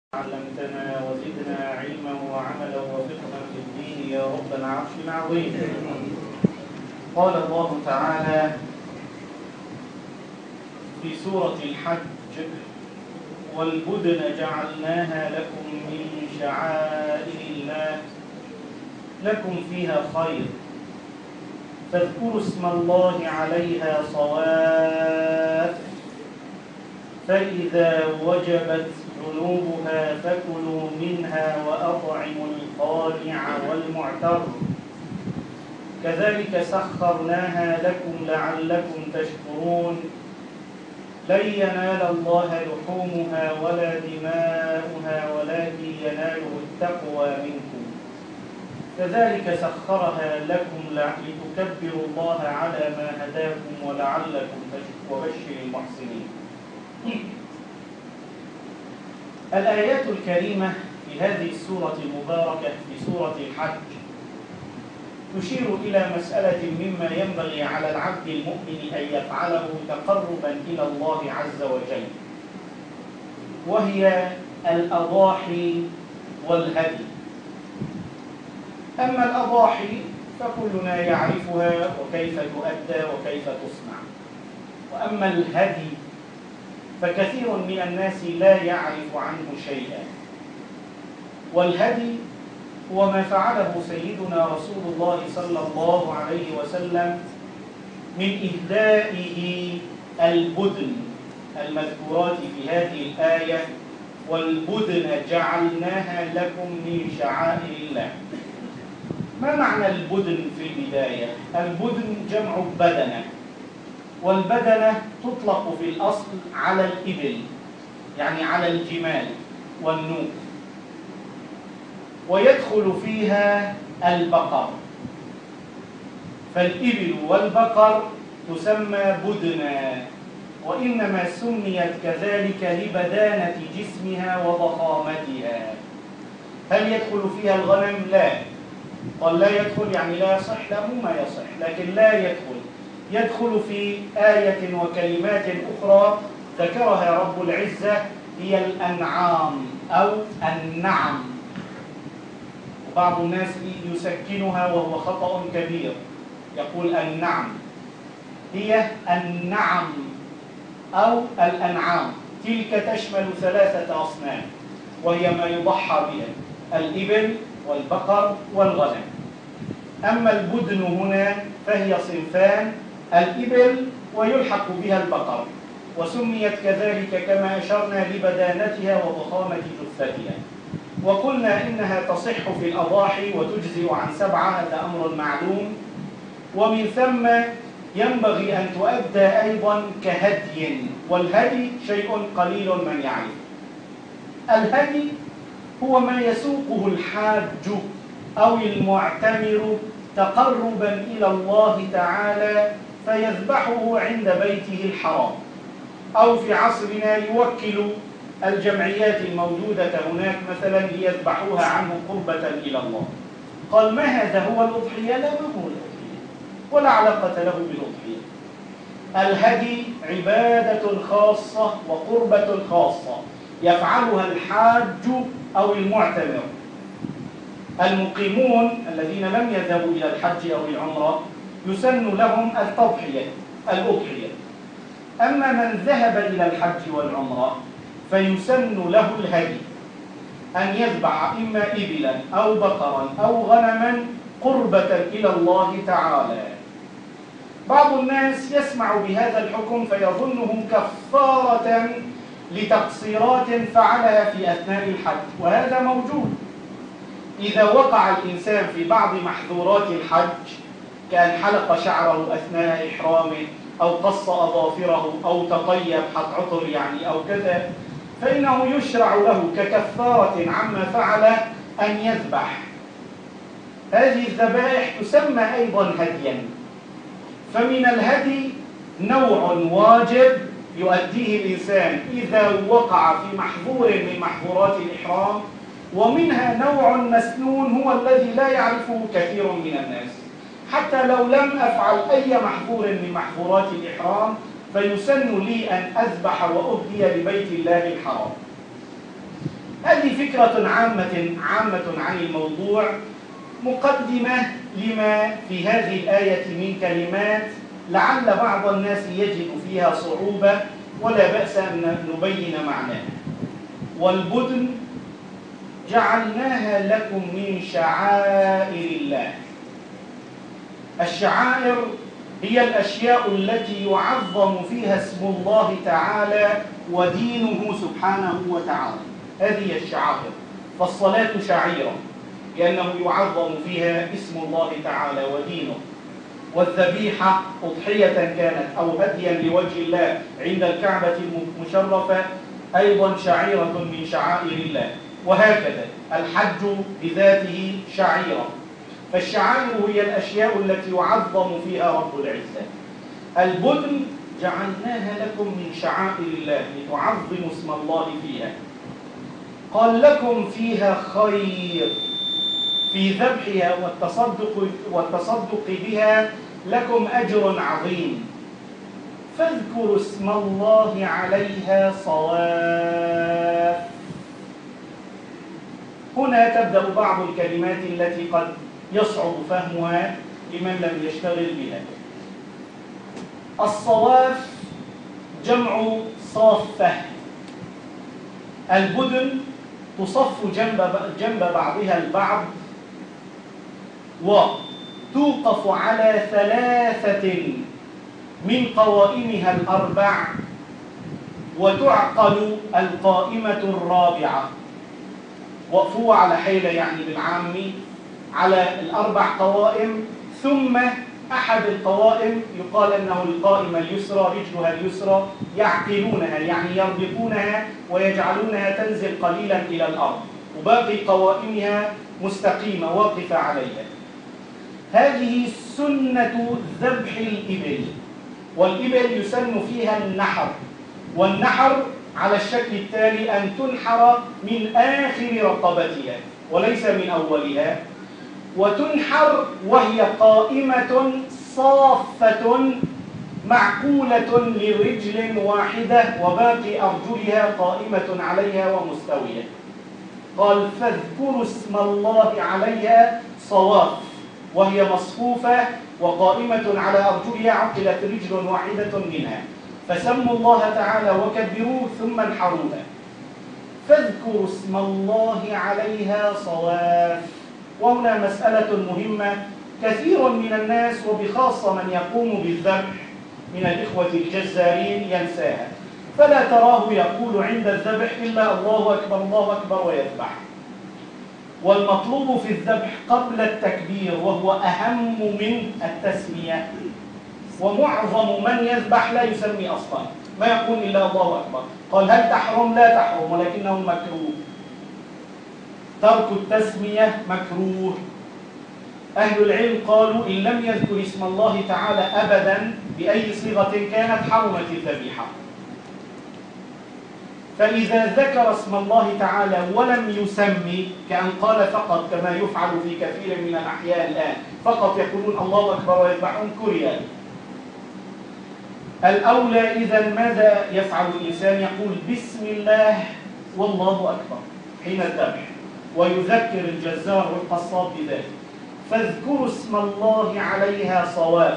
علمتنا وزدنا علما وعملا وفقها في الدين يا رب العرش العظيم. قال الله تعالى في سورة الحج: والبدن جعلناها لكم من شعائر الله لكم فيها خير فاذكروا اسم الله عليها صواف فإذا وجبت جنوبها فكلوا منها وأطعموا القانع والمعتر كذلك سخرناها لكم لعلكم تشكرون لن ينال الله لحومها ولا دماؤها ولكن يناله التقوى منكم كذلك سخرها لكم لتكبروا الله على ما هداكم ولعلكم تشكرون وبشر المحسنين. الآيات الكريمة في هذه السورة المباركة في سورة الحج تشير إلى مسألة مما ينبغي على العبد المؤمن أن يفعله تقربا إلى الله عز وجل، وهي الأضاحي والهدي. أما الأضاحي فكلنا يعرفها وكيف تؤدى وكيف تصنع، وأما الهدي فكثير من الناس لا يعرف عنه شيئا. والهدي هو ما فعله سيدنا رسول الله صلى الله عليه وسلم من إهدائه البدن المذكورات في هذه الآية: والبدن جعلناها لكم من شعائر الله. ما معنى البدن في البداية؟ البدن جمع بدنة، والبدنة تطلق في الأصل على الإبل، يعني على الجمال والنوق، ويدخل فيها البقر، فالإبل والبقر تسمى بدنا، وإنما سميت كذلك لبدانة جسمها وضخامتها. هل يدخل فيها الغنم؟ لا. قال لا يدخل يعني لا يصح؟ لا، مو ما يصح، لكن لا يدخل. يدخل في آية وكلمات أخرى ذكرها رب العزة هي الأنعام أو النعم، وبعض الناس يسكنها وهو خطأ كبير، يقول النعم. هي النعم أو الأنعام، تلك تشمل 3 أصناف، وهي ما يضحى بها: الإبل والبقر والغنم. أما البدن هنا فهي صنفان: الإبل ويلحق بها البقر، وسميت كذلك كما أشرنا لبدانتها وضخامة جثتها. وقلنا إنها تصح في الأضاحي وتجزئ عن 7، هذا أمر معلوم. ومن ثم ينبغي أن تؤدى أيضا كهدي، والهدي شيء قليل من يعرف. الهدي هو ما يسوقه الحاج أو المعتمر تقربا إلى الله تعالى فيذبحه عند بيته الحرام، أو في عصرنا يوكل الجمعيات الموجودة هناك مثلا ليذبحوها عنه قربة إلى الله. قال ما هذا هو الأضحية؟ لا، ما هو الأضحية، ولا علاقة له بالأضحية. الهدي عبادة خاصة وقربة خاصة يفعلها الحاج أو المعتمر. المقيمون الذين لم يذهبوا إلى الحج أو العمرة يسن لهم الأضحية. أما من ذهب إلى الحج والعمرة فيسن له الهدي، أن يذبح إما إبلا أو بقرا أو غنما قربة إلى الله تعالى. بعض الناس يسمع بهذا الحكم فيظنه كفارة لتقصيرات فعلها في أثناء الحج، وهذا موجود. إذا وقع الإنسان في بعض محظورات الحج كأن حلق شعره أثناء إحرامه أو قص أظافره أو تطيب حط عطر يعني أو كذا، فإنه يشرع له ككفارة عما فعل أن يذبح. هذه الذبائح تسمى أيضا هديا. فمن الهدي نوع واجب يؤديه الإنسان إذا وقع في محظور من محظورات الإحرام، ومنها نوع مسنون هو الذي لا يعرفه كثير من الناس. حتى لو لم أفعل أي محظور من محظورات الإحرام فيسن لي أن أذبح وأهدي لبيت الله الحرام. هذه فكرة عامة عن الموضوع، مقدمة لما في هذه الآية من كلمات لعل بعض الناس يجد فيها صعوبة، ولا بأس أن نبين معناها. والبدن جعلناها لكم من شعائر الله. الشعائر هي الأشياء التي يعظم فيها اسم الله تعالى ودينه سبحانه وتعالى، هذه الشعائر. فالصلاة شعيرة لأنه يعظم فيها اسم الله تعالى ودينه، والذبيحة أضحية كانت أو هديا لوجه الله عند الكعبة المشرفة أيضا شعيرة من شعائر الله، وهكذا الحج بذاته شعيرة. فالشعائر هي الأشياء التي يعظم فيها رب العزة. البدن جعلناها لكم من شعائر الله لتعظموا اسم الله فيها. قال لكم فيها خير، في ذبحها والتصدق بها لكم أجر عظيم، فاذكروا اسم الله عليها صواف. هنا تبدأ بعض الكلمات التي قد يصعب فهمها لمن لم يشتغل بها. الصواف جمع صافة. البدن تصف جنب بعضها البعض، وتوقف على 3 من قوائمها ال4، وتعقل القائمة الرابعة. وقفوا على حيلة يعني بالعام على ال4 قوائم، ثم أحد القوائم يقال أنه القائمة اليسرى، رجلها اليسرى، يعقلونها يعني يربطونها ويجعلونها تنزل قليلا إلى الأرض، وباقي قوائمها مستقيمة واقفة عليها. هذه سنة ذبح الإبل، والإبل يسن فيها النحر، والنحر على الشكل التالي: أن تنحر من آخر رقبتها وليس من أولها، وتنحر وهي قائمة صافة معقولة لرجل واحدة، وباقي أرجلها قائمة عليها ومستوية. قال: فاذكروا اسم الله عليها صواف، وهي مصفوفة وقائمة على أرجلها، عقلت رجل واحدة منها، فسموا الله تعالى وكبروه ثم انحروها. فاذكروا اسم الله عليها صواف. وهنا مسألة مهمة، كثير من الناس وبخاصة من يقوم بالذبح من الإخوة الجزارين ينساها، فلا تراه يقول عند الذبح إلا الله أكبر الله أكبر ويذبح. والمطلوب في الذبح قبل التكبير، وهو أهم من التسمية. ومعظم من يذبح لا يسمي أصلا، ما يقول إلا الله أكبر. قال: هل تحرم؟ لا تحرم، ولكنه مكروه. ترك التسمية مكروه. أهل العلم قالوا: إن لم يذكر اسم الله تعالى أبدا بأي صيغة كانت حرمت الذبيحة. فإذا ذكر اسم الله تعالى ولم يسمي، كأن قال فقط، كما يفعل في كثير من الأحياء الآن، فقط يقولون الله أكبر ويذبحون، كره. الأولى إذا ماذا يفعل الإنسان؟ يقول بسم الله والله أكبر حين الذبح، ويذكر الجزار والقصاب بذلك. فاذكروا اسم الله عليها صواف.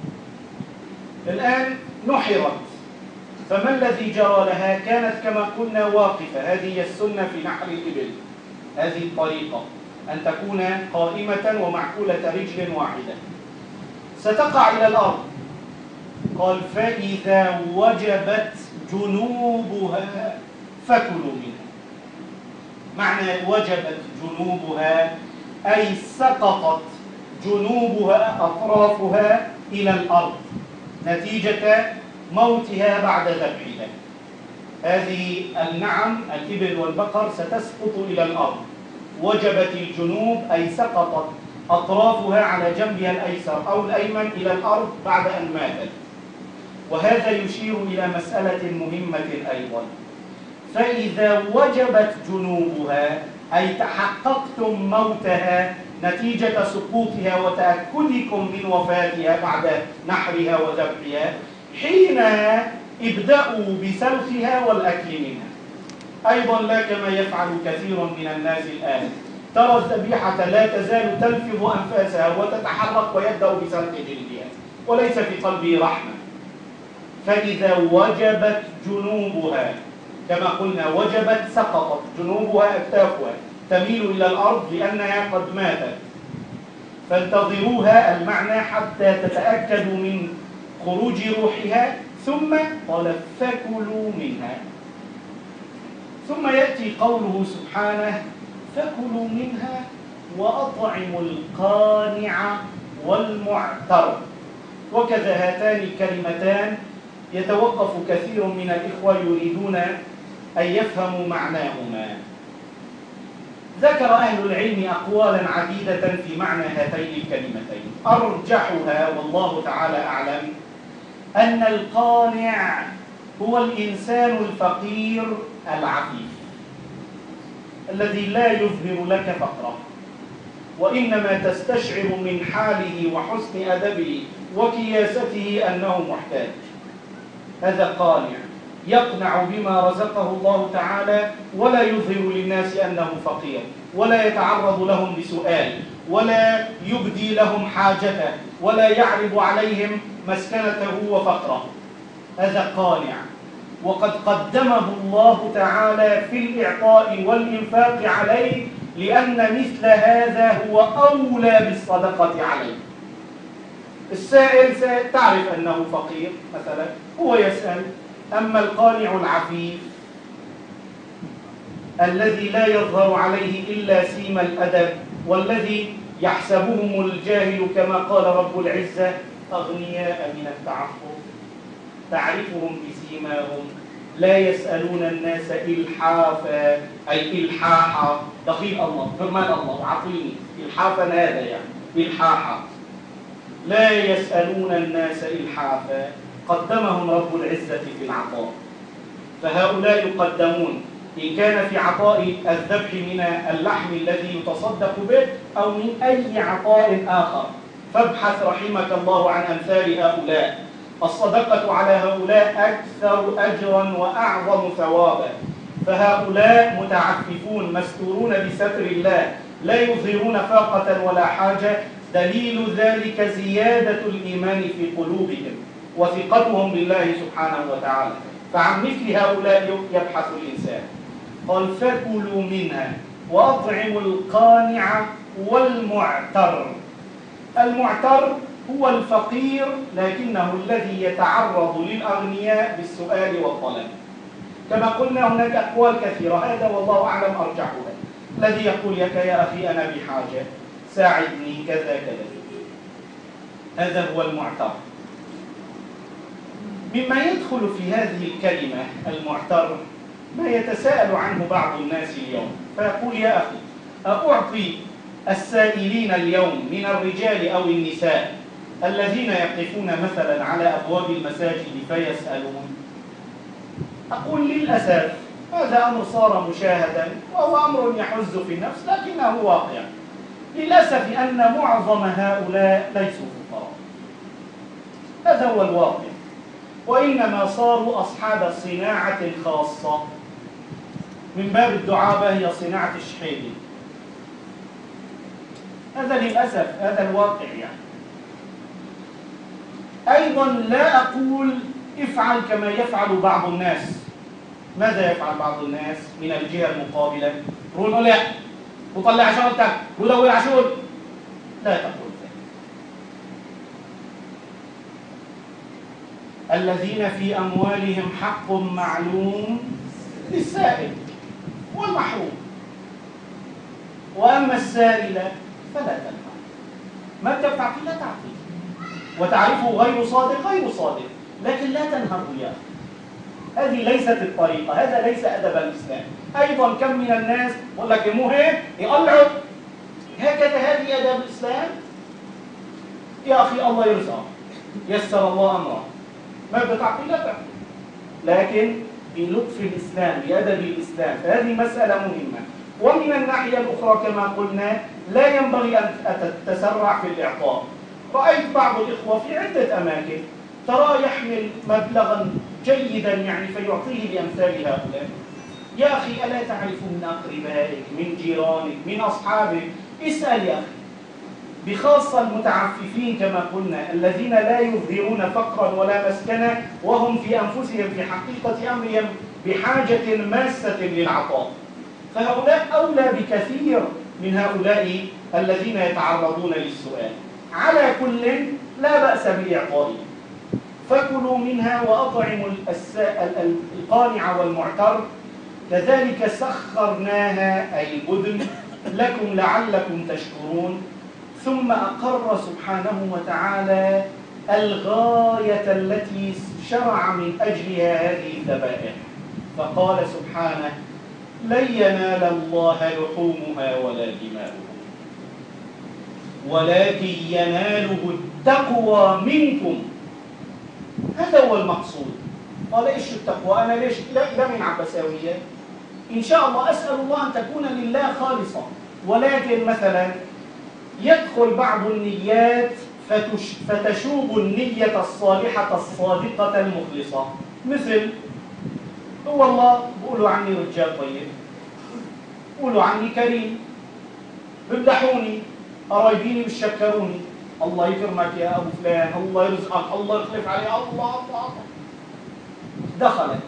الآن نحرت، فما الذي جرى لها؟ كانت كما قلنا واقفة. هذه هي السنة في نحر الإبل، هذه الطريقة، أن تكون قائمة ومعقولة رجل واحدة. ستقع إلى الأرض. قال: فإذا وجبت جنوبها فكلوا منها. معنى وجبت جنوبها أي سقطت جنوبها، أطرافها، إلى الأرض نتيجة موتها بعد ذبحها. هذه النعم الإبل والبقر ستسقط إلى الأرض. وجبت الجنوب أي سقطت أطرافها على جنبها الأيسر أو الأيمن إلى الأرض بعد أن ماتت. وهذا يشير إلى مسألة مهمة أيضا. فإذا وجبت جنوبها أي تحققتم موتها نتيجة سقوطها وتأكدكم من وفاتها بعد نحرها وذبحها، حينها ابدأوا بسلخها والأكل منها. أيضا لا كما يفعل كثير من الناس الآن. ترى الذبيحة لا تزال تلفظ أنفاسها وتتحرك ويبدأ بسلق جلدها وليس في قلبه رحمة. فإذا وجبت جنوبها كما قلنا وجبت سقطت جنوبها أكتافها تميل إلى الأرض لأنها قد ماتت. فانتظروها المعنى حتى تتأكدوا من خروج روحها ثم قال فكلوا منها. ثم يأتي قوله سبحانه فكلوا منها وأطعموا القانع والمعتر. وكذا هاتان الكلمتان يتوقف كثير من الإخوة يريدون أن يفهموا معناهما. ذكر أهل العلم أقوالا عديدة في معنى هاتين الكلمتين، أرجحها والله تعالى أعلم أن القانع هو الإنسان الفقير العفيف الذي لا يظهر لك فقره، وإنما تستشعر من حاله وحسن أدبه وكياسته أنه محتاج. هذا قانع يقنع بما رزقه الله تعالى ولا يظهر للناس أنه فقير، ولا يتعرض لهم بسؤال، ولا يبدي لهم حاجته، ولا يعرض عليهم مسكنته وفقره. هذا قانع، وقد قدمه الله تعالى في الإعطاء والإنفاق عليه لأن مثل هذا هو أولى بالصدقة عليه. السائل تعرف أنه فقير مثلا هو يسأل، أما القانع العفيف الذي لا يظهر عليه إلا سيم الأدب والذي يحسبهم الجاهل كما قال رب العزة أغنياء من التعفف تعرفهم بسيماهم لا يسألون الناس إلحافا أي إلحاحا دخيل الله فرمان الله عطيني إلحافا هذا يعني إلحاحا لا يسألون الناس إلحافا. قدمهم رب العزة في العطاء، فهؤلاء يقدمون إن كان في عطاء الذبح من اللحم الذي يتصدق به أو من أي عطاء آخر. فابحث رحمك الله عن أمثال هؤلاء. الصدقة على هؤلاء أكثر أجرا وأعظم ثوابا، فهؤلاء متعففون مستورون بستر الله لا يظهرون فاقة ولا حاجة. دليل ذلك زيادة الإيمان في قلوبهم وثقتهم بالله سبحانه وتعالى. فعن مثل هؤلاء يبحث الإنسان. قال فكلوا منها وأطعموا القانع والمعتر. المعتر هو الفقير لكنه الذي يتعرض للأغنياء بالسؤال والطلب. كما قلنا هناك أقوال كثيرة، هذا والله أعلم أرجحها. الذي يقول لك يا أخي أنا بحاجة ساعدني كذا كذا، هذا هو المعتر. مما يدخل في هذه الكلمة المعتر ما يتساءل عنه بعض الناس اليوم، فيقول يا أخي أعطي السائلين اليوم من الرجال أو النساء الذين يقفون مثلا على أبواب المساجد فيسألون؟ أقول للأسف هذا أمر صار مشاهدا وهو أمر يحز في النفس لكنه واقع. للأسف أن معظم هؤلاء ليسوا فقراء، هذا هو الواقع، وإنما صاروا أصحاب صناعة خاصة من باب الدعابة هي صناعة الشحيدي. هذا للأسف هذا الواقع يعني. أيضا لا أقول افعل كما يفعل بعض الناس. ماذا يفعل بعض الناس من الجهة المقابلة؟ يقولون لا وطلع شغلتك ودور عشول. لا تقول ذلك. الذين في أموالهم حق معلوم للسائل والمحروم، وأما السائل فلا تنفع. ما أنت بتعطيه لا تعطيه، وتعرفه غير صادق لكن لا تنهره إياه. هذه ليست الطريقة، هذا ليس أدب الإسلام. أيضا كم من الناس يقول لك مو هيك يقلعوا هكذا، هذه أدب الإسلام؟ يا أخي الله يرزقك يسر الله أمره، ما بتعطي لا تعطي، لكن بلطف الإسلام بأدب الإسلام. فهذه مسألة مهمة. ومن الناحية الأخرى كما قلنا لا ينبغي أن تتسرع في الإعطاء. رأيت بعض الإخوة في عدة أماكن ترى يحمل مبلغا جيدا يعني فيعطيه لأمثال هؤلاء، يا أخي ألا تعرف من أقربائك، من جيرانك، من أصحابك؟ اسأل يا أخي. بخاصة المتعففين كما قلنا، الذين لا يظهرون فقرا ولا مسكنا، وهم في أنفسهم في حقيقة أمرهم بحاجة ماسة للعطاء، فهؤلاء أولى بكثير من هؤلاء الذين يتعرضون للسؤال. على كل لا بأس بإعطائهم، فكلوا منها وأطعموا القانع والمعتر. كذلك سخرناها أي البدن لكم لعلكم تشكرون. ثم أقر سبحانه وتعالى الغاية التي شرع من أجلها هذه الذبائح، فقال سبحانه: لن ينال الله لحومها ولا دماؤها ولكن يناله التقوى منكم. هذا هو المقصود. قال: ايش التقوى؟ أنا ليش لا من عبساوية؟ إن شاء الله أسأل الله أن تكون لله خالصة، ولكن مثلا يدخل بعض النيات فتشوب النية الصالحة الصادقة المخلصة، مثل هو الله بقولوا عني رجال طيب، بقولوا عني كريم، بمدحوني، قرايبيني بيشكروني، الله يكرمك يا أبو فلان، الله يرزقك، الله يخلف عليه، الله. دخلت.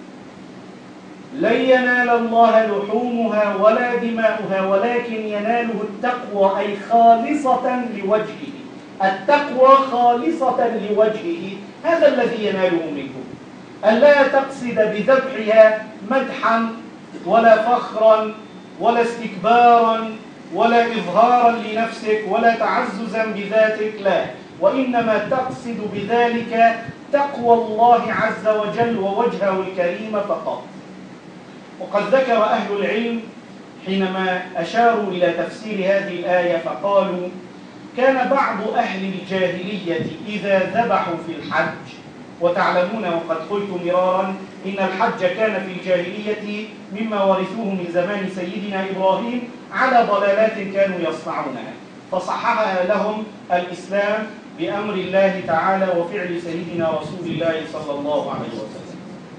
لن ينال الله لحومها ولا دماؤها ولكن يناله التقوى، أي خالصة لوجهه. التقوى خالصة لوجهه، هذا الذي يناله منكم. ألا تقصد بذبحها مدحا ولا فخرا ولا استكبارا ولا إظهارا لنفسك ولا تعززا بذاتك، لا، وإنما تقصد بذلك تقوى الله عز وجل ووجهه الكريم فقط. وقد ذكر أهل العلم حينما أشاروا إلى تفسير هذه الآية فقالوا: كان بعض أهل الجاهلية إذا ذبحوا في الحج، وتعلمون وقد قلت مرارا إن الحج كان في الجاهلية مما ورثوه من زمان سيدنا إبراهيم على ضلالات كانوا يصنعونها، فصححها لهم الإسلام بأمر الله تعالى وفعل سيدنا رسول الله صلى الله عليه وسلم.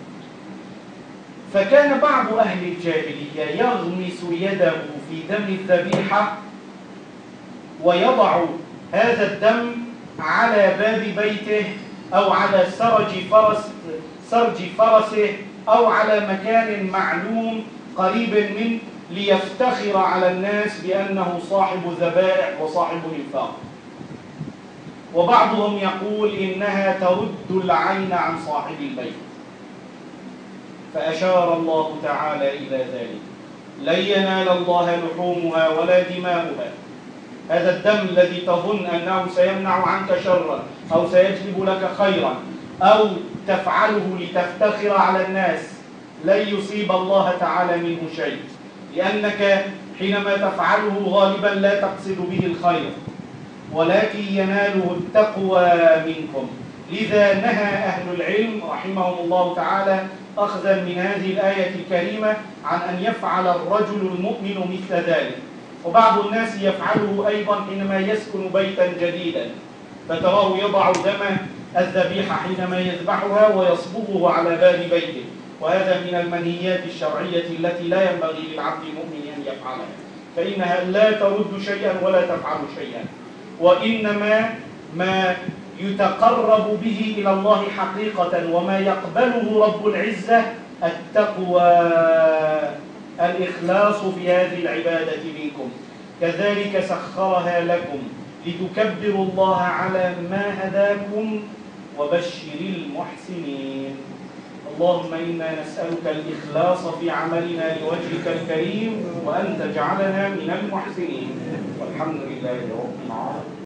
فكان بعض أهل الجاهلية يغمس يده في دم الذبيحة ويضع هذا الدم على باب بيته أو على سرج فرسه أو على مكان معلوم قريب منه، ليفتخر على الناس بأنه صاحب ذبائح وصاحب إنفاق. وبعضهم يقول إنها ترد العين عن صاحب البيت، فأشار الله تعالى إلى ذلك: لن ينال الله لحومها ولا دماؤها. هذا الدم الذي تظن أنه سيمنع عنك شرا أو سيجلب لك خيرا أو تفعله لتفتخر على الناس، لن يصيب الله تعالى منه شيء، لأنك حينما تفعله غالبا لا تقصد به الخير، ولكن يناله التقوى منكم. لذا نهى أهل العلم رحمهم الله تعالى أخذا من هذه الآية الكريمة عن أن يفعل الرجل المؤمن مثل ذلك. وبعض الناس يفعله أيضا حينما يسكن بيتا جديدا، فتراه يضع دم الذبيحة حينما يذبحها ويصبغه على باب بيته، وهذا من المنهيات الشرعية التي لا ينبغي للعبد المؤمن أن يفعلها، فإنها لا ترد شيئا ولا تفعل شيئا، وإنما ما يتقرب به إلى الله حقيقة وما يقبله رب العزة التقوى، الإخلاص في هذه العبادة منكم. كذلك سخرها لكم لتكبروا الله على ما هداكم وبشر المحسنين. اللهم إنا نسألك الإخلاص في عملنا لوجهك الكريم، وأن تجعلنا من المحسنين، والحمد لله رب العالمين.